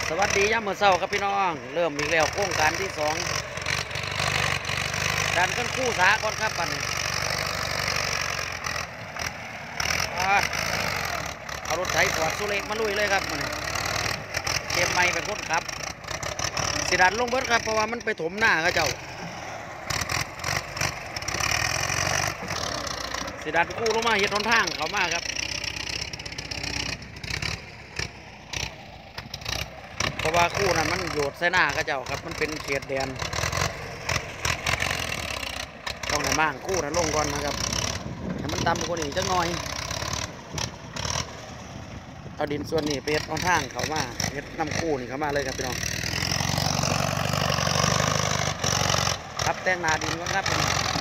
สวัสดียามมื้อเช้าครับพี่น้องเริ่มอีกแล้วโครงการที่2ดันขึ้นคู่สาก่อนครับปันนี้เอารถไถฟอร์ดสุเล็กมาลุยเลยครับมันเกมใหม่เป็นคนครับสิดันลงเบิดครับเพราะว่ามันไปถมหน้าเขาเจ้าสิดันคู่ลงมาเฮ็ดหนทางเขามาครับเพราะว่าคู่นั้นมันโยดใส่หน้าเขาเจ้าครับมันเป็นเขตแดนต้องได้มั่งคู่นั้นลงก่อนนะครับให้มันต่ำกว่านี้จักหน่อยเอาดินส่วนนี้ไปเฮ็ดหนทางเขามาเฮ็ดน้ำคู่นี่เขามาเลยครับพี่น้องครับแต่งนาดินก่อนครับ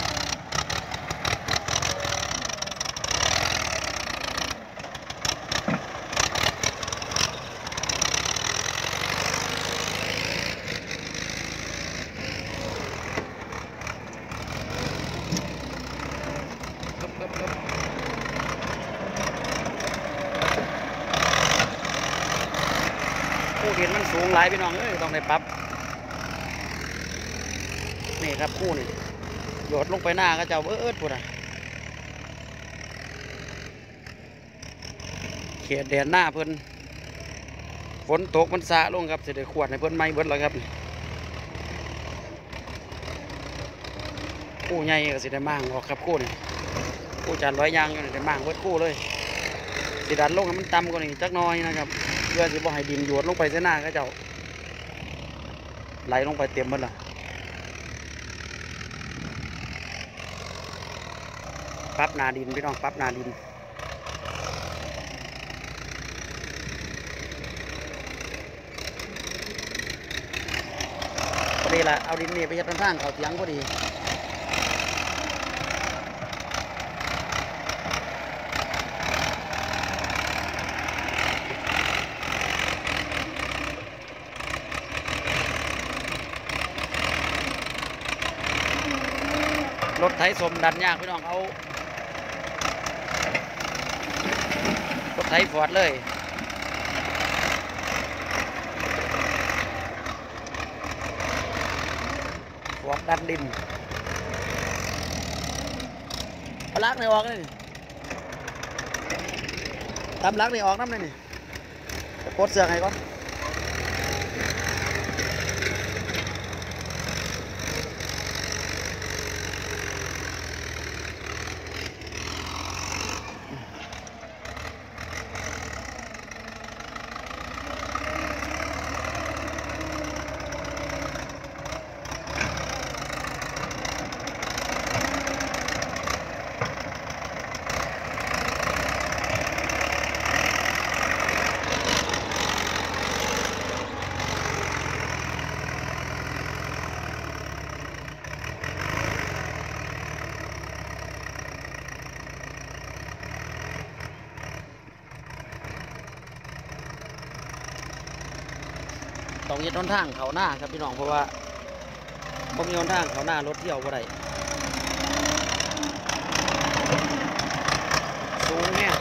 คู่ดินมันสูงหลายพี่น้องเอ้ยต้องได้ปรับนี่ครับคู่นี่โยดลงไปหน้าก็จะพูดอะเขตแดนหน้าเพิ่นฝนตกมันสะลงครับเสด็จขวดในเพิ่นไม้เบิดแล้วครับคู่ใหญ่ก็สิได้มั่งออกครับคู่นี่คู่จานร้อยยางอยู่นี่ได้มั่งเบิดคู่เลยสิดันลงให้มันต่ำกว่านี้จักน้อยนะครับเพื่อสิบ่ให้ดินโยดลงไปเส้นหน้าก็เจ้าไหลลงไปเต็มหมดละปรับนาดินพี่น้องปรับนาดินพอดีละเอาดินนี่ไปยัดทางเขาเถียงพอดีรถไถสมดันยากพี่น้องเอารถไถฟอร์ดเลยฟอร์ดดันดินเอาลักในออกเลยตามลักในออกน้ำเลยนี่โคตรเสือกไงก่อนต้องยึดต้นทางเขาหน้าครับพี่น้องเพราะว่าผมมีต้นทางเขาหน้ารถเที่ยวบ่ได้สูงเนี่ย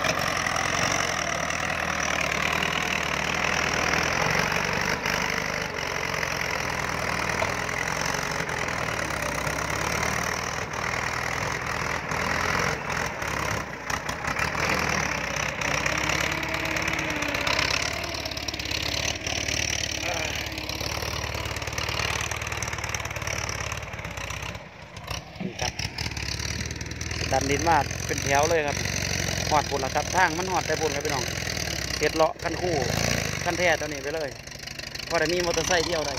ดันดินมาเป็นแถวเลยครับหอดปุ่นละครับทางมันหอดได้ปุ่นครับพี่น้องเห็ดเลาะกันคู่กันแท้ตัวนี้ไปเลยพอได้มีมอเตอร์ไซค์เที่ยวได้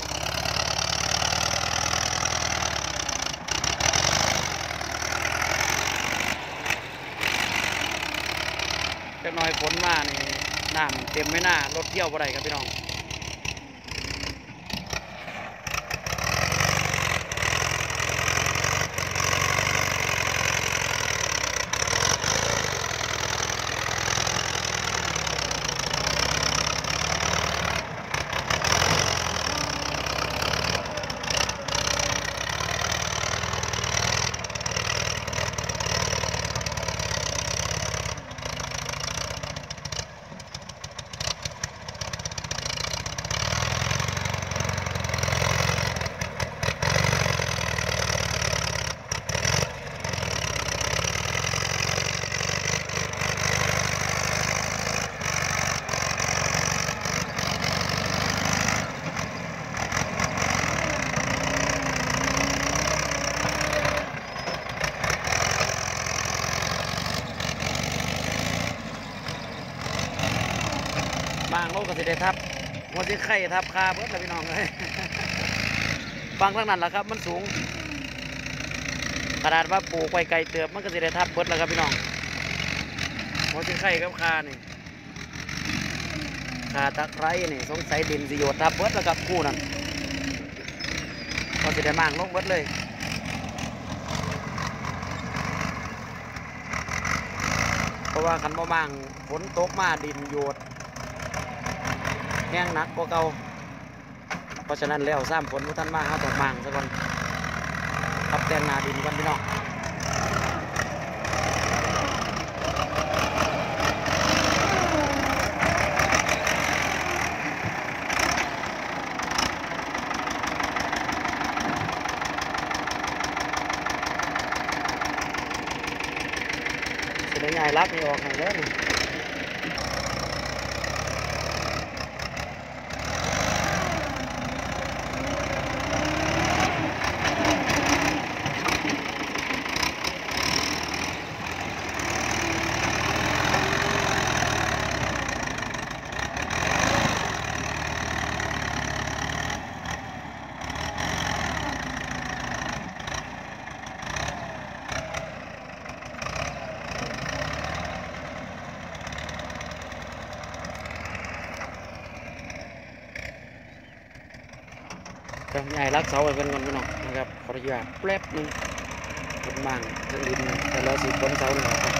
เล็กน้อยฝนมานี่น้ำเต็มไม่น่ารถเที่ยวบ่ได้ครับพี่น้องบางโลกก็สิได้ทับหัวสิไข่ทับคาเบิดเลยพี่น้องเลย ฟังทั้งนั้นแหละครับมันสูงขนาดว่าปลูกไว้ไกลเติบมันก็สิได้ทับเบิดแล้วครับพี่น้องหัวสิไข่กับคานี่คาตะไคร้นี่สงสัยดินสิโยดทับเบิดแล้วครับคู่นั้นก็สิได้มางลงเบิดเลยเพราะว่าคันบ่มั่งฝนตกมาดินโยดแห้งหนักกว่าเก่าเพราะฉะนั้นแล้วซ้ำฝนท่านมาเขาต้องมั่งซะก่อนทับแต่งนาดินกันพี่น้องจะได้ง่ายรักนี่ออกให้เลยก็ใหญ่รักเสาไปเป็นก่อนพี่น้องนะครับขออนุญาตแป๊บนึงเป็นมั่งเรื่องดินแต่เราสีฝนเสาหนึ่งครับ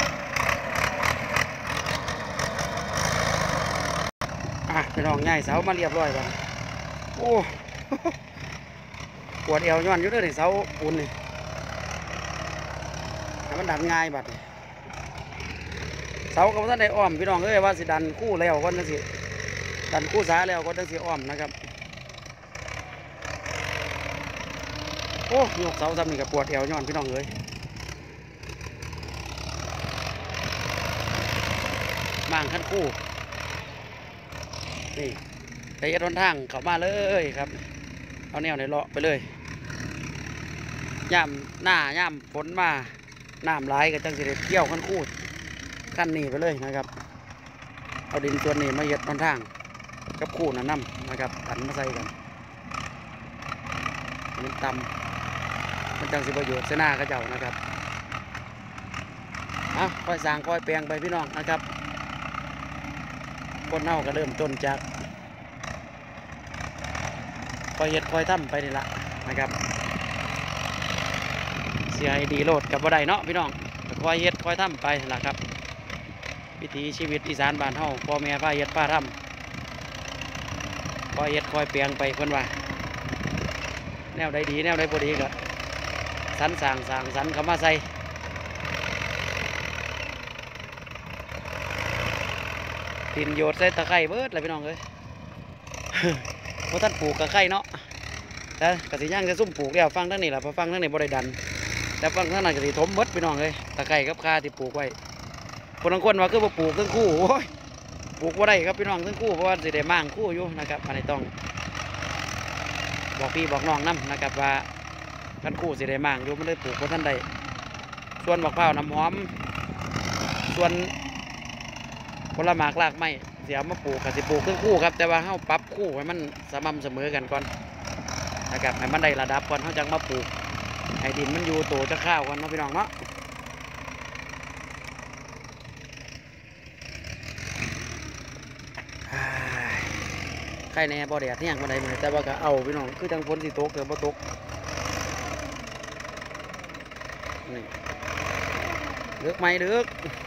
พี่น้องใหญ่เสามาเรียบร้อยแล้วโอ้ ปวดเอวย้อนอยู่ด้วยเสาปูนนี่มันดันง่ายบัดเสากับท่านได้อ้อมพี่น้องเอ้ยว่าสิดันคู่แล้วก็นั่นสิดันคู่สาแล้วก็นั่นสิอ้อมนะครับโอ้ยกเสาซ้ำนี่กับปวดเอวย้อนพี่น้องเอ้ยมางขั้นคู่นี่ไปยัดวันทางเข้ามาเลยครับเอาแนวในเลาะไปเลยย่ำหน้าย่ำฝนมาน้ำไหลก็จังสิได้เที่ยวขั้นคู่ขั้นนี้ไปเลยนะครับเอาดินส่วนนี้มายัดวันทางกับคู่นั่นน้ำนะครับกันมาใส่กันมันต่ำมันจังสิประโยชน์เสนาก็เจ้านะครับค่อยสร้างค่อยแปลงไปพี่น้องนะครับคนเน่าก็เริ่มต้นจากค่อยเฮ็ดค่อยทำไปนี่ละนะครับเสียให้ดีโลดกับบ่ได้เนาะพี่น้องค่อยเฮ็ดค่อยทำไปล่ะครับวิถีชีวิตอีสานบ้านเฮาพ่อแม่พาเฮ็ดพาทำค่อยเฮ็ดค่อยแปลงไปเพิ่นว่าแนวใดดีแนวใดบ่ดีก็สรรสรรเข้ามาใส่ดินโยดใส่ตะไคร้เบิดเลยพี่น้องเอ้ย เพราะท่านปลูกตะไคร้เนาะแต่กสิย่างจะซุ่มปลูกแล้วฟังทั้งนี้แหละพอฟังทั้งนี้บ่ได้ดันแต่ฟังทั้งนั้นกสิถมเบิดพี่น้องเอ้ยตะไคร้กับคาที่ปลูกไว้คนบางคนว่าคือบ่ปลูกทั้งคู่โอ้ยปลูกบ่ได้ครับพี่น้องทั้งคู่เพราะว่าสิได้มั่งคู่อยู่นะครับอันนี้ต้องบอกพี่บอกน้องนำนะครับว่าท่านคู่สิได้มั่งอยู่มันได้ปลูกเพราะท่านใดส่วนมะพร้าวน้ำหอมส่วนผลไม้รากไม้เสียมาปลูกกับสิปลูกทั้งคู่ครับแต่ว่าเขาปรับคู่ให้มันสม่ำเสมอกันก่อนนะครับให้มันได้ระดับก่อนเขาจะมาปลูกให้ดินมันอยู่โตจะข้าวกันเนาะพี่น้องเนาะใครแน่บ่แดดเนี่ยมาได้เหมือนแต่ว่าก็เอาพี่น้องคือจังฝนสิตกเกิดบ่ตกนี่เลือกไหมเลือก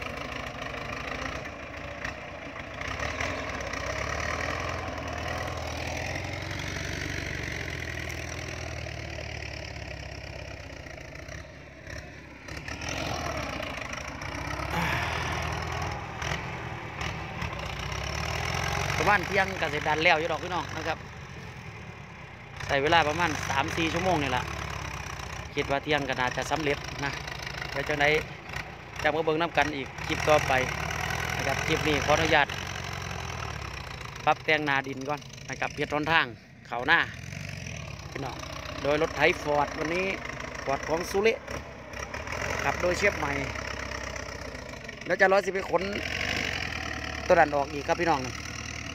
ประมาณเที่ยงก็เสร็จดันแล้วอยู่ดอกพี่น้องนะครับใส่เวลาประมาณ 3-4 ชั่วโมงนี่แหละคิดว่าเที่ยงก็น่าจะสำเร็จนะเดี๋ยวจะได้จะมาเบิ่งน้ำกันอีกคลิปต่อไปนะครับคลิปนี้ขออนุญาตปรับแต่งนาดินก่อนนะครับเพียรต้นทางเขาหน้าพี่น้องโดยรถไถฟอร์ดวันนี้ฟอร์ดของสุริขับโดยเชฟใหม่แล้วจะร้อยสิไปขนตัวดันออกอีกครับพี่น้อง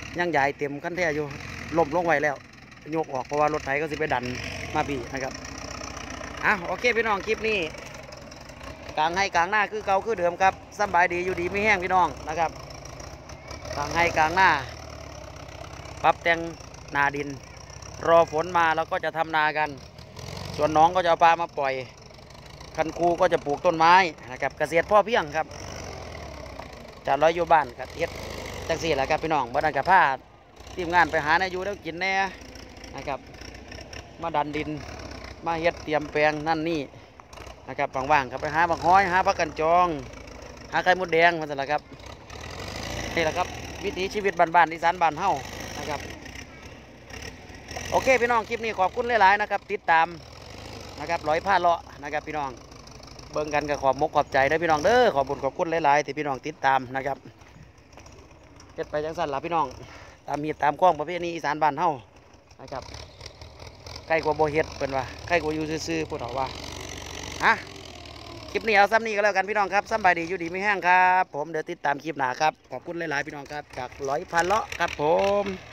ยังใหญ่เต็มขั้นแท้อยู่ล้มลงไว้แล้วยกออกเพราะว่ารถไถก็สิไปดันมาพี่นะครับโอเคพี่น้องคลิปนี้กลางให้กลางหน้าคือเก่าคือเดิมครับสบายดีอยู่ดีไม่แห้งพี่น้องนะครับกลางให้กลางหน้าปรับแต่งนาดินรอฝนมาแล้วก็จะทำนากันส่วนน้องก็จะเอาปลามาปล่อยคันครูก็จะปลูกต้นไม้นะครับเกษตรพ่อเพียงครับจะร้อยอยู่บ้านกับเฮ็ดจังสี่แหละครับพี่น้องบ้านกับผ้าทีมงานไปหาในอยู่แล้วกินแน่นะครับมาดันดินมาเฮ็ดเตรียมแปลงนั่นนี่นะครับว่างๆครับไปหาบักฮ้อยหาผักกันจองหาไข่มดแดงมาสิละครับนี่แหละครับวิถีชีวิตบ้านๆอีสานบ้านเฮานะครับโอเคพี่น้องคลิปนี้ขอบคุณหลายๆนะครับติดตามนะครับร้อยผ้าเลาะนะครับพี่น้องเบิ่งกันกับขอบมกขอบใจได้พี่น้องเด้อขอบบุญขอบคุณหลายๆที่พี่น้องติดตามนะครับเฮ็ดไปจังสั้นล่ะพี่น้องตามมีตามข้องประเภทนี้อีสานบ้านเฮานะครับใกล้กว่าโบเฮ็ดเป็นว่าใกล้กว่าอยู่ซื่อๆพูดเอาว่าคลิปนี้เอาซ้ำนี้ก็แล้วกันพี่น้องครับสบายดีอยู่ดีไม่แห้งครับผมเดี๋ยวติดตามคลิปหน้าครับขอบคุณหลายๆพี่น้องครับจากร้อยพันเลาะครับผม